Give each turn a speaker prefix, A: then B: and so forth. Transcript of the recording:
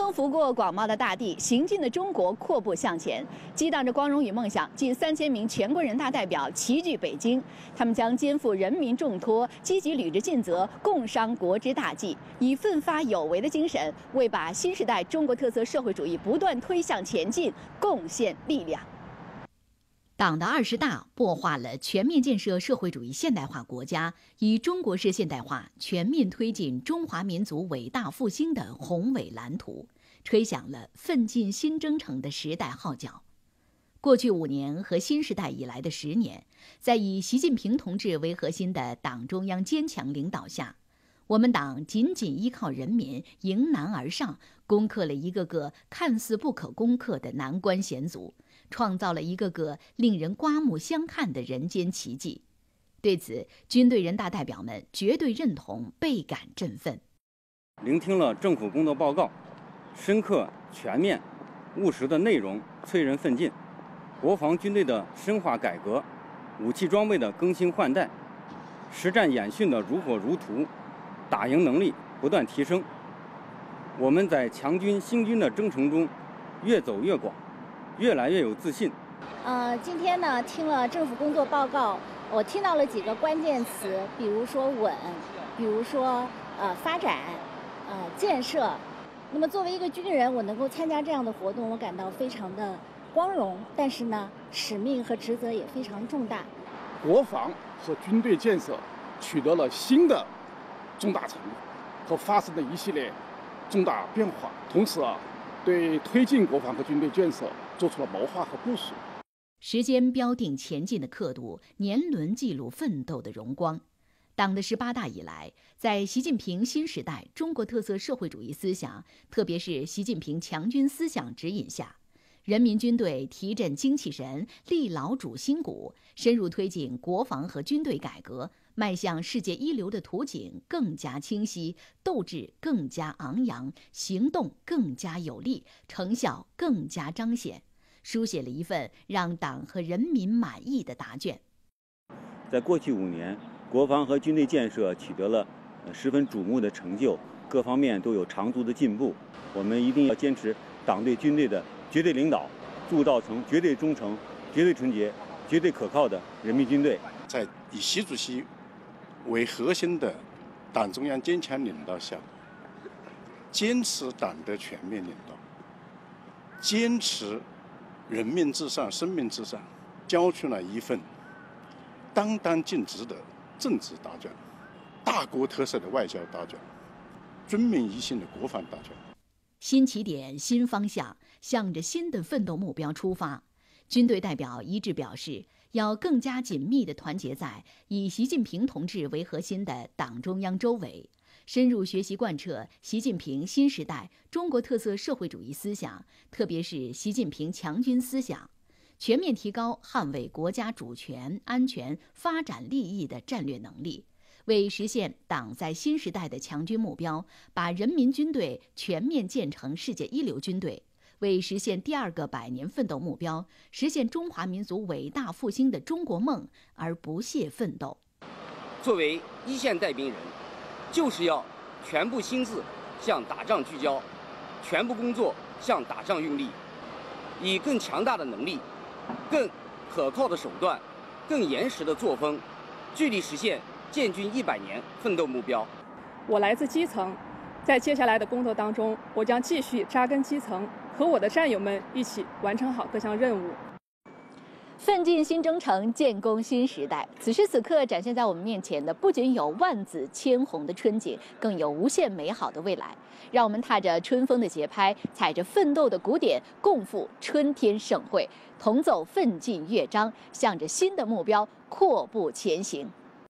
A: 征服过广袤的大地，行进的中国阔步向前，激荡着光荣与梦想，近3000名全国人大代表齐聚北京。他们将肩负人民重托，积极履职尽责，共商国之大计，以奋发有为的精神，为把新时代中国特色社会主义不断推向前进贡献力量。党的20大擘画了全面建设社会主义现代化国家、以中国式现代化全面推进中华民族伟大复兴的宏伟蓝图，吹响了奋进新征程的时代号角。过去5年和新时代以来的10年，在以习近平同志为核心的党中央坚强领导下，我们党紧紧依靠人民，迎难而上，攻克了一个个看似不可攻克的难关险阻，创造了一个个令人刮目相看的人间奇迹。对此，军队人大代表们绝对认同，倍感振奋。
B: 聆听了政府工作报告，深刻、全面、务实的内容催人奋进，国防军队的深化改革，武器装备的更新换代，实战演训的如火如荼，打赢能力不断提升。我们在强军兴军的征程中越走越广，越来越有自信。
C: 今天呢，听了政府工作报告，我听到了几个关键词，比如说稳，比如说发展，建设。那么作为一个军人，我能够参加这样的活动，我感到非常的光荣。但是呢，使命和职责也非常重大。
D: 国防和军队建设取得了新的重大成果和发生的一系列重大变化，同时对推进国防和军队建设做出了谋划和部署。
A: 时间标定前进的刻度，年轮记录奋斗的荣光。党的18大以来，在习近平新时代中国特色社会主义思想，特别是习近平强军思想指引下，人民军队提振精气神，力劳主心骨，深入推进国防和军队改革，迈向世界一流的图景更加清晰，斗志更加昂扬，行动更加有力，成效更加彰显，书写了一份让党和人民满意的答卷。
B: 在过去5年，国防和军队建设取得了十分瞩目的成就，各方面都有长足的进步。我们一定要坚持党对军队的绝对领导，铸造成绝对忠诚、绝对纯洁、绝对可靠的人民军队。
E: 在以习主席为核心的党中央坚强领导下，坚持党的全面领导，坚持人民至上、生命至上，交出了一份担当尽职的政治答卷，大国特色的外交答卷，军民一心的国防答卷。
A: 新起点，新方向，向着新的奋斗目标出发。军队代表一致表示，要更加紧密地团结在以习近平同志为核心的党中央周围，深入学习贯彻习近平新时代中国特色社会主义思想，特别是习近平强军思想，全面提高捍卫国家主权、安全、发展利益的战略能力，为实现党在新时代的强军目标，把人民军队全面建成世界一流军队，为实现第2个100年奋斗目标，实现中华民族伟大复兴的中国梦而不懈奋斗。
F: 作为一线带兵人，就是要全部心思向打仗聚焦，全部工作向打仗用力，以更强大的能力、更可靠的手段、更严实的作风，致力实现建军100年奋斗目标。
G: 我来自基层，在接下来的工作当中，我将继续扎根基层，和我的战友们一起完成好各项任务。
A: 奋进新征程，建功新时代。此时此刻展现在我们面前的，不仅有万紫千红的春景，更有无限美好的未来。让我们踏着春风的节拍，踩着奋斗的鼓点，共赴春天盛会，同奏奋进乐章，向着新的目标阔步前行。